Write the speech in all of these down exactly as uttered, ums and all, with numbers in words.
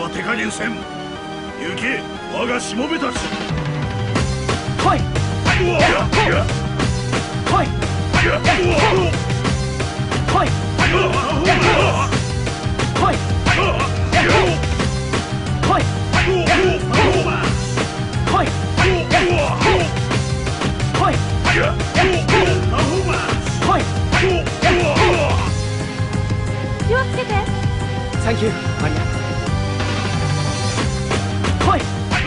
は手加減せん。行け我がしもべたち。 来い。 うわっ来い。来い。来い。 気をつけて。 サンキューマリア。来い。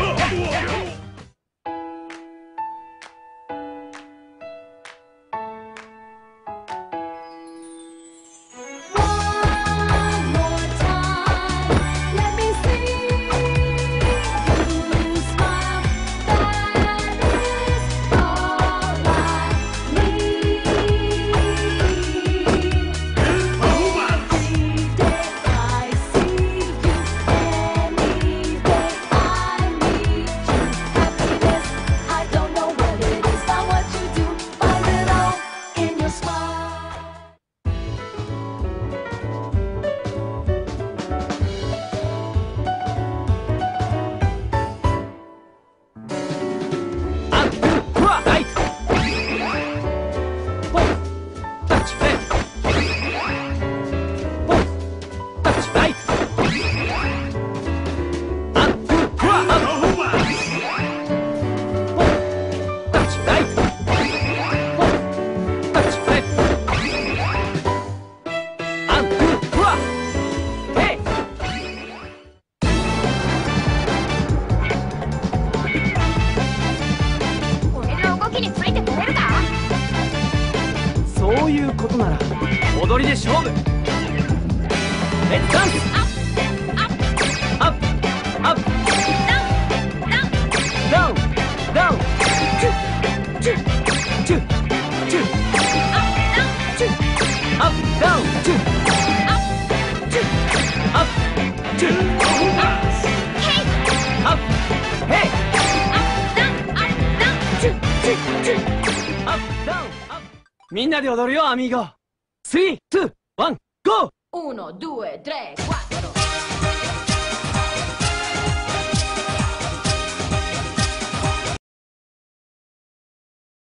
そういうことなら踊りで勝負。レッツダンス。アップアップダウンダウンチュッチュッチュッチュッアップダウンチュッアップチュッアップチュッアップヘイチュッチュッチュッアップダウンアップ。みんなで踊るよアミーゴ。スリー、ツー、ワン、ゴー。 uno, due, tre, quattro.